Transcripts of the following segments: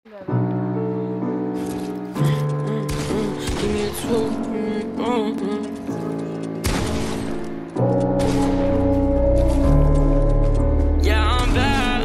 Give me a two. Yeah, I'm bad.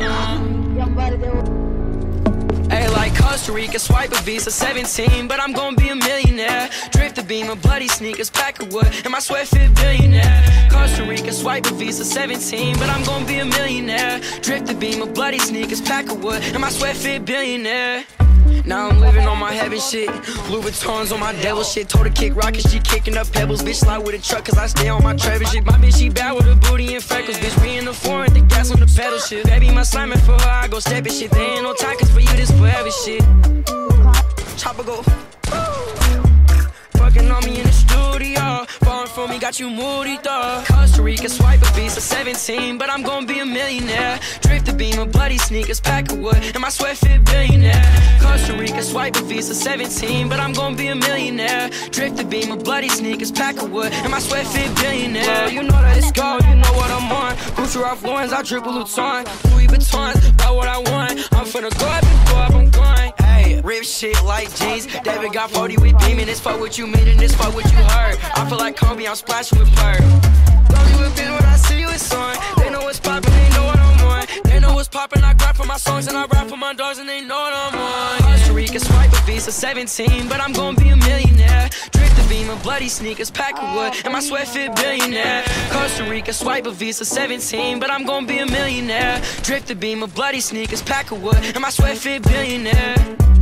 Hey, like Costa Rica, swipe a Visa 17, but I'm gonna be a millionaire. Drift the beam of bloody sneakers, pack of wood, and my sweat fit billionaire. Costa Rica, swipe a Visa 17, but I'm gonna be a millionaire. Drift the beam of bloody sneakers, pack of wood, and my sweat fit billionaire. Now I'm living on my heaven shit. Louis Vuittons on my devil shit. Told her kick rockets, she kicking up pebbles. Bitch slide with a truck cause I stay on my Trevor shit. My bitch she bad with her booty and freckles. Bitch we in the foreign, the gas on the pedal shit. Baby my slamming for her, I go steppin' shit. There ain't no time cause for you this forever shit. Chopper go fucking on me in the studio. Falling for me, got you moody dog. Costa Rica, swipe a Visa 17, but I'm gonna be a millionaire. Drift the beam of bloody sneakers, pack of wood, and my sweat fit billionaire. Costa Rica, swipe a Visa 17, but I'm gonna be a millionaire. Drift the beam of bloody sneakers, pack of wood, and my sweat fit billionaire. Well, you know that it's gold, you know what I'm on. Gucci Ralph Lauren's, I drip a Luton. Louis Vuittons, buy what I want. I'm finna go up and go up, I'm going. Hey, rip shit like jeans. David got 40 with beaming. This fuck what you mean and this fuck what you heard. I feel like Kobe, I'm splashing with Bird. Don't be with bitch when I see you, it's on. They know what's poppin', they know what I'm on. They know what's poppin', I grab for my songs and I rap for my dogs and they know what I'm on. Costa Rica, swipe a Visa 17, but I'm gonna be a millionaire. Drift the beam of bloody sneakers, pack of wood, and my sweat fit billionaire. Costa Rica, swipe a Visa 17, but I'm gonna be a millionaire. Drift the beam of bloody sneakers, pack of wood, and my sweat fit billionaire.